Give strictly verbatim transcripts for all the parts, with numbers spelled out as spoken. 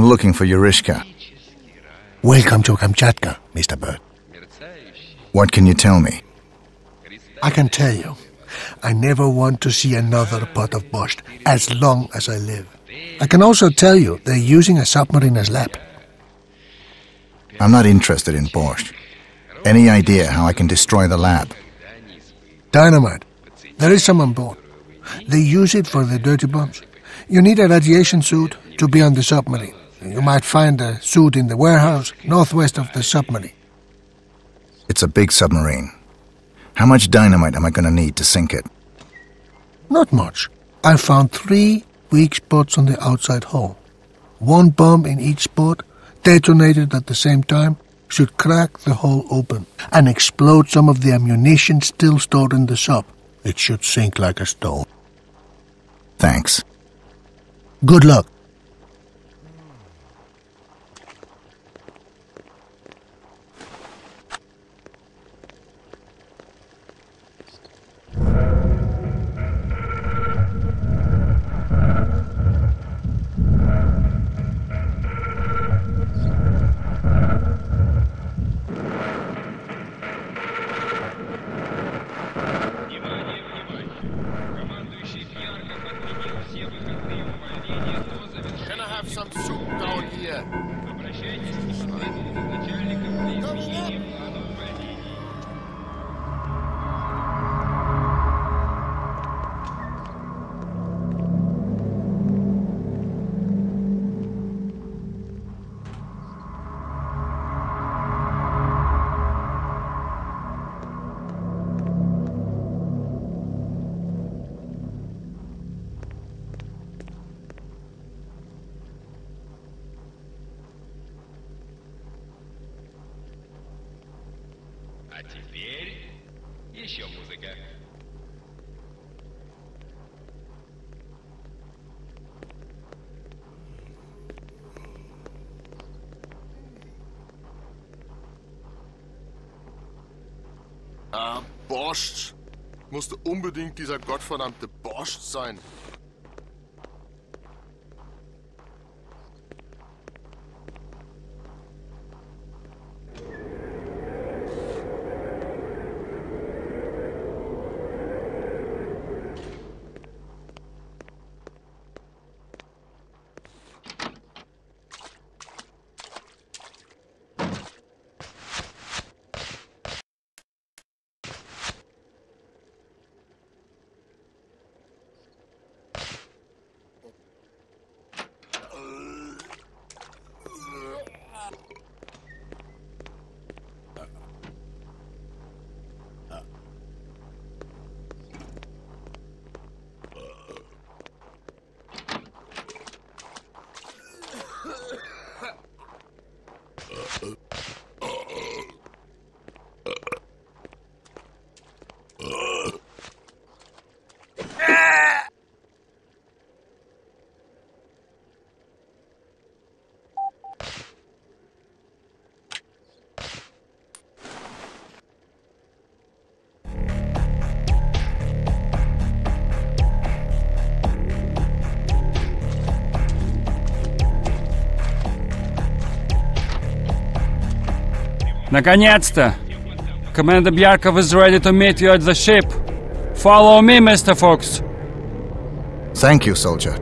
I'm looking for Yarishka. Welcome to Kamchatka, Mister Bird. What can you tell me? I can tell you, I never want to see another pot of borscht as long as I live. I can also tell you they're using a submarine as lab. I'm not interested in borscht. Any idea how I can destroy the lab? Dynamite. There is some on board. They use it for the dirty bombs. You need a radiation suit to be on the submarine. You might find a suit in the warehouse northwest of the submarine. It's a big submarine. How much dynamite am I going to need to sink it? Not much. I found three weak spots on the outside hull. One bomb in each spot, detonated at the same time, should crack the hull open and explode some of the ammunition still stored in the sub. It should sink like a stone. Thanks. Good luck. Can I have some soup down here? А теперь еще музыка. Ah, Borscht. Musste unbedingt dieser gottverdammte Borscht sein. Наконец-то! Commander Bjarkov is ready to meet you at the ship. Follow me, Mister Fox. Thank you, soldier.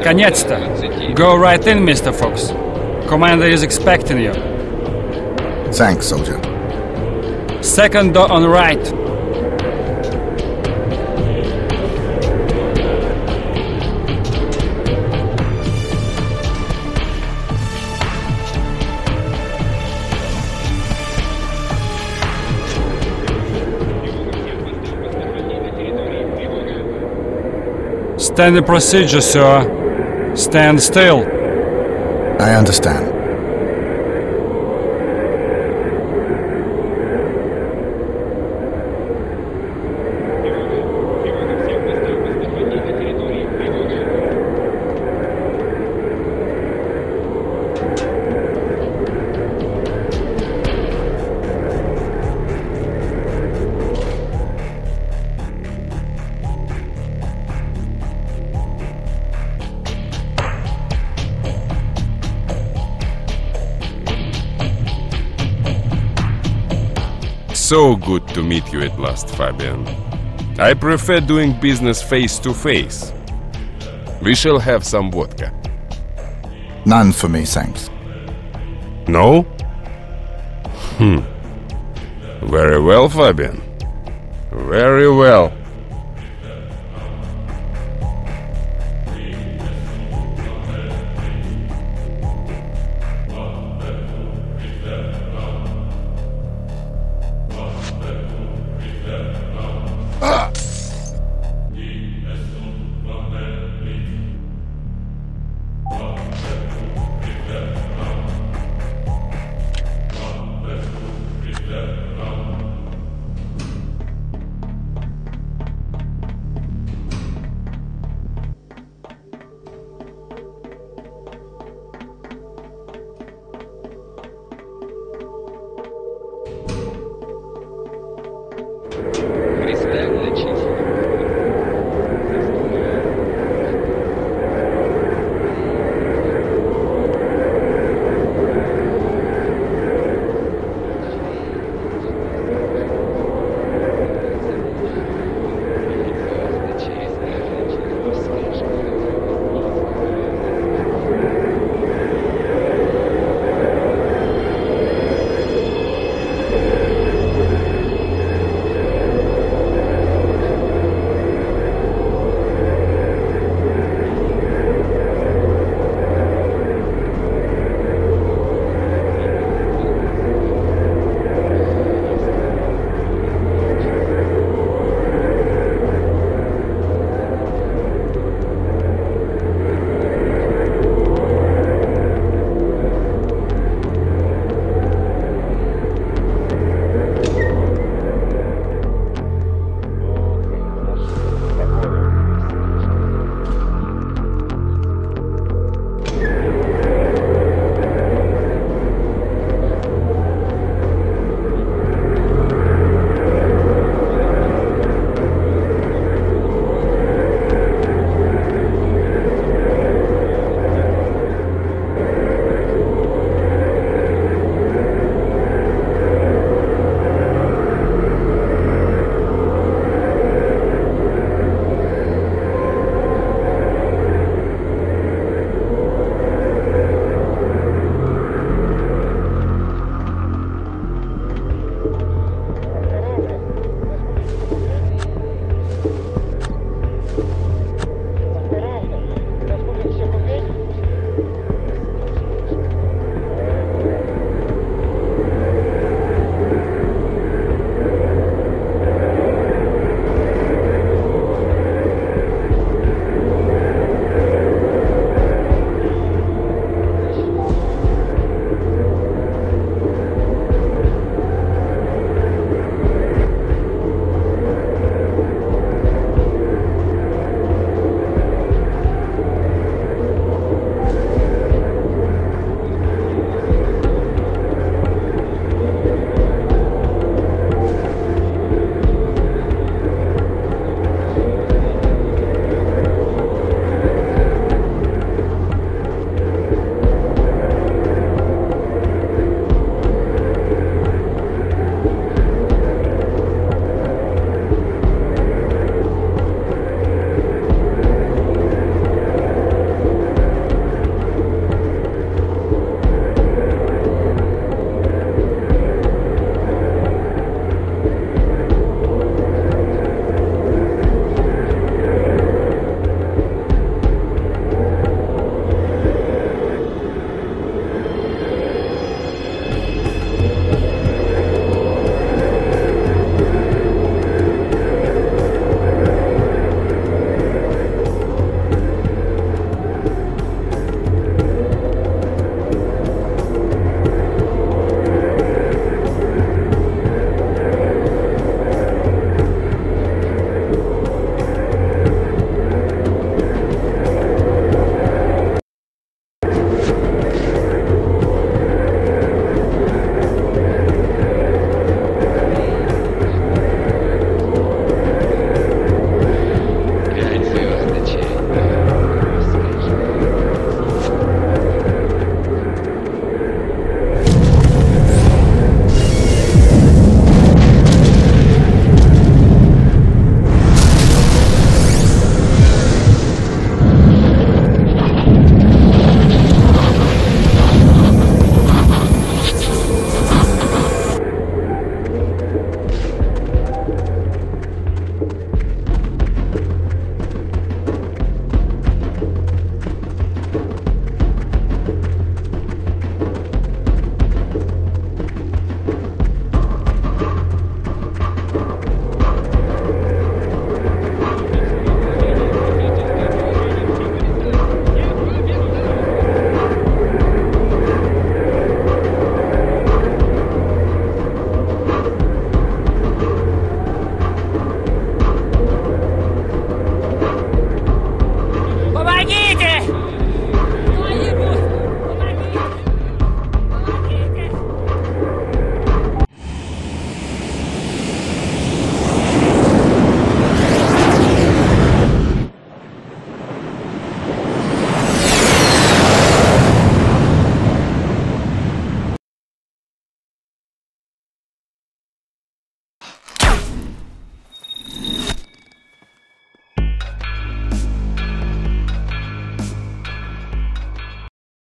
Наконец-то! Go right in, Mister Fox. Commander is expecting you. Thanks, soldier. Second door on right. Standard procedure, sir. Stand still. I understand. So good to meet you at last, Fabian. I prefer doing business face to face. We shall have some vodka. None for me, thanks. No? Hmm. Very well, Fabian. Very well.